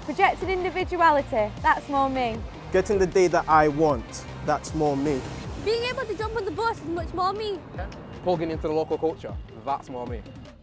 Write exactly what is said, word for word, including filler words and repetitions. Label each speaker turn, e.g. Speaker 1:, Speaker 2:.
Speaker 1: Projecting individuality, that's more me.
Speaker 2: Getting the day that I want, that's more me.
Speaker 3: Being able to jump on the bus is much more me.
Speaker 4: Plugging into the local culture, that's more me.